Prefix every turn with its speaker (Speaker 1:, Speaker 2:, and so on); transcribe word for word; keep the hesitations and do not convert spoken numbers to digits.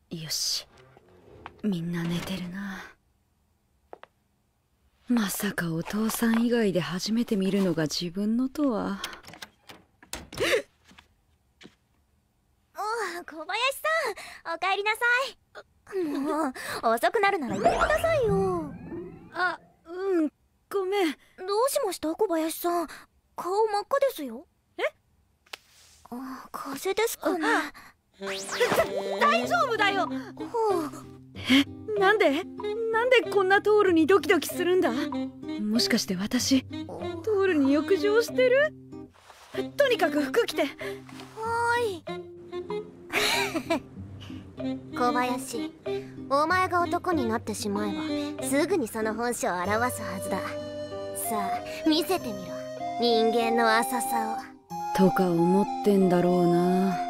Speaker 1: よし、みんな寝てるな。まさかお父さん以外で初めて見るのが自分のとは。
Speaker 2: お小林さん、おかえりなさい。もう遅くなるなら言ってくださいよ。
Speaker 1: あ、うん、ごめん。
Speaker 2: どうしました小林さん、顔真っ赤ですよ。
Speaker 1: え？
Speaker 2: あ、風邪ですかね。
Speaker 1: 大丈夫だよ。
Speaker 2: は
Speaker 1: え、なんでなんでこんなトールにドキドキするんだ。もしかして私トールに浴場してる？とにかく服着て。
Speaker 2: はーい。小林、お前が男になってしまえばすぐにその本性を表すはずだ。さあ見せてみろ、人間の浅さを。
Speaker 1: とか思ってんだろうな。